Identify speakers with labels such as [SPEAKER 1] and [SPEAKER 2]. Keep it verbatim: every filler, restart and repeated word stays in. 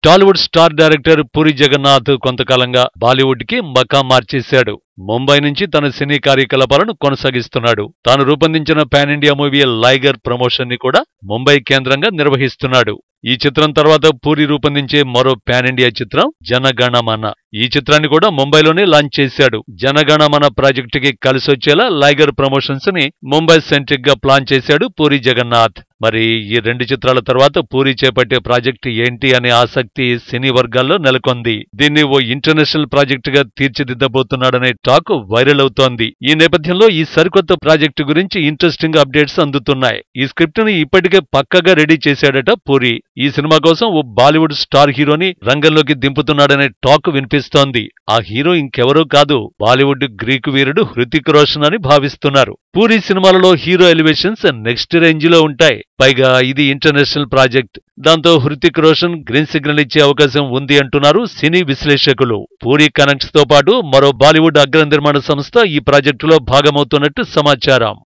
[SPEAKER 1] Tollywood star director Puri Jagannadh కొంతకాలంగా Bollywood కి మకాం మార్చేశాడు. ముంబై నుంచి తన సినీ కార్యకలాపాలను కొనసాగిస్తున్నాడు. తాను రూపొందించిన pan India movie Liger promotion ని కూడా ముంబై కేంద్రంగా నిర్వహిస్తున్నాడు. ఈ చిత్రం తర్వాత పూరి రూపొందించే మరో పాన్ ఇండియా చిత్రం జనగణమన. ఈ చిత్రాన్ని కూడా ముంబైలోనే లాంచ్ చేశాడు. జనగణమన ప్రాజెక్టుకి కలిసొచ్చేలా లైగర్ ప్రమోషన్స్ ని ముంబై సెంట్రిక్ గా ప్లాన్ చేశాడు పూరి జగన్నాథ్. మరి ఈ రెండు చిత్రాల తర్వాత పూరి చేపట్టే ప్రాజెక్టు ఏంటి అనే ఆసక్తి సినీ వర్గాల్లో నెలకొంది. దీన్ని ఓ ఇంటర్నేషనల్ ప్రాజెక్టుగా తీర్చిదిద్దబోతున్నాడనే టాక్ వైరల్ అవుతోంది. ఈ నేపథ్యంలో ఈ సరికొత్త ప్రాజెక్టు గురించి ఇంట్రెస్టింగ్ అప్డేట్స్ అందుతున్నాయి. ఈ స్క్రిప్ట్ ని ఇప్పటికే పక్కగా రెడీ చేశాడట పూరి. ఈ సినిమా కోసం ఓ బాలీవుడ్ స్టార్ హీరోని రంగంలోకి దింపుతున్నాడనే టాక్ వినిపిస్తోంది. ఆ హీరో ఇంకెవరో కాదు, బాలీవుడ్ గ్రీకు వీరుడు హృతిక్ రోషన్ అని భావిస్తున్నారు. పూరి సినిమాలలో హీరో ఎలివేషన్స్ నెక్స్ట్ రేంజ్ లో ఉంటాయి. పైగా ఇది ఇంటర్నేషనల్ ప్రాజెక్ట్. దాంతో హృతిక్ రోషన్ గ్రీన్ సిగ్నల్ ఇచ్చే అవకాశం ఉంది అంటున్నారు సినీ విశ్లేషకులు. పూరి కనెక్ట్స్ తో పాటు మరో బాలీవుడ్ అగ్ర నిర్మాణ సంస్థ ఈ ప్రాజెక్టులో భాగమవుతున్నట్టు సమాచారం.